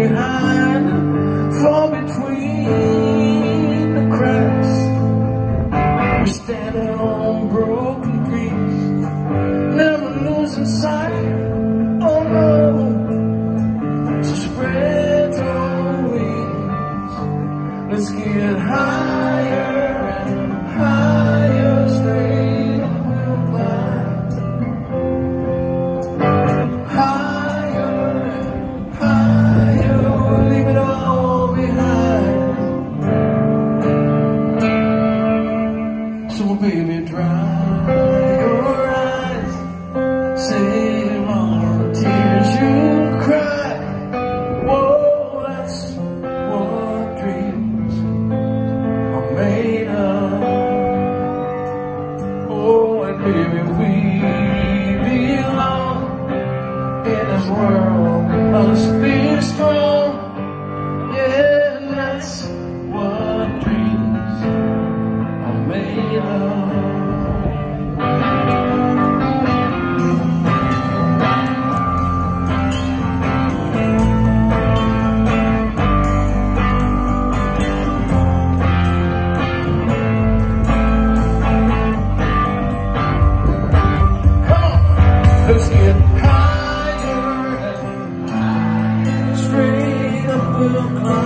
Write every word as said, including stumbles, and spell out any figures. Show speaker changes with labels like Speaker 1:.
Speaker 1: behind, fall between the cracks. We're standing on broken dreams, never losing sight. Oh no, so spread your wings. Let's get higher and higher, straight up we'll climb. Higher and higher, we'll leave it all behind. So baby, dry your eyes, save all the tears you cry. Whoa, that's what dreams are made of. Oh, and baby, we belong in this world. Must be strong. Yeah, that's what dreams are made of. Let's get higher and higher, straight up we'll climb.